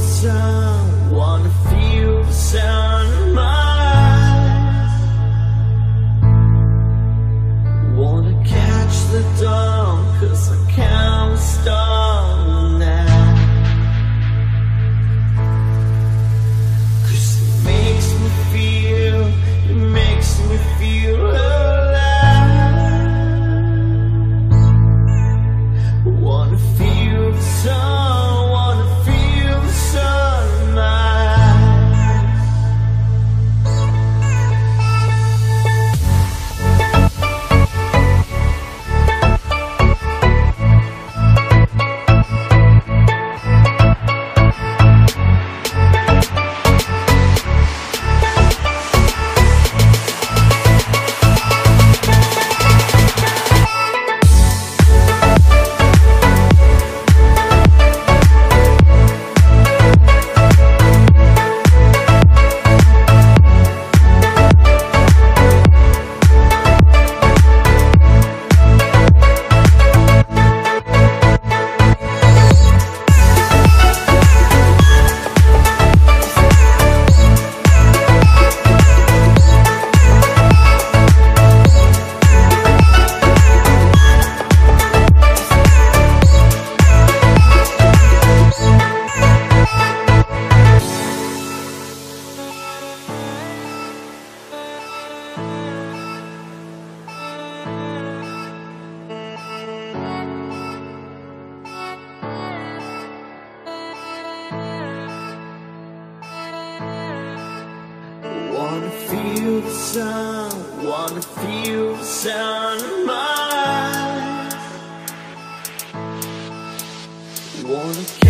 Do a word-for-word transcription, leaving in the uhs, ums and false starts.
sun, wanna feel the sun in my eyes. Wanna catch the dawn, cause I can't stop now. Cause it makes me feel, it makes me feel alive. Wanna feel the sun, wanna feel the sun in my wanna feel the sun, wanna feel the sun in my eyes. Wanna